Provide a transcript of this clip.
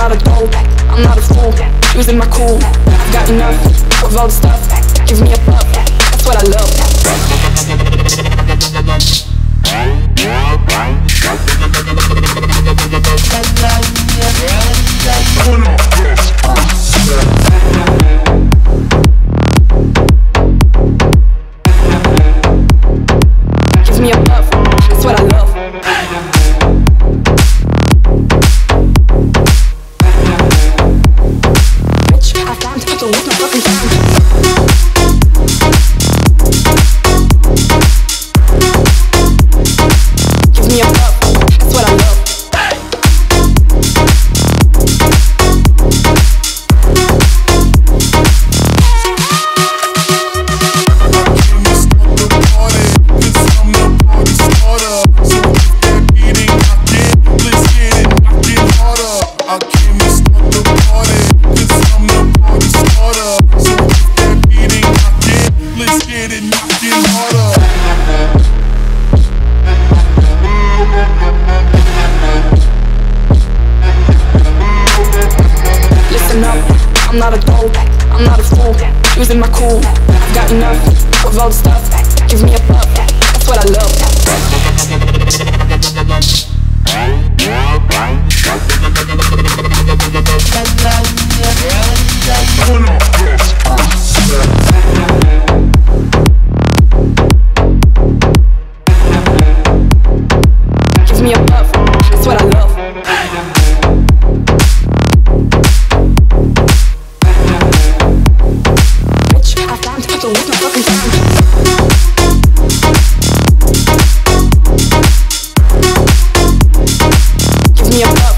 not a dope, I'm not a fool, losing my cool. I've got enough of all the stuff, give me a puff, that's what I love. Gives me a puff, that's what I love. Gives me a puff, that's what I love. Listen up, I'm not a dope, I'm not a fool, losing my cool. I've got enough of all the stuff, give me a puff, that's what I love. Gives me a puff, that's what I love. Gives me a puff.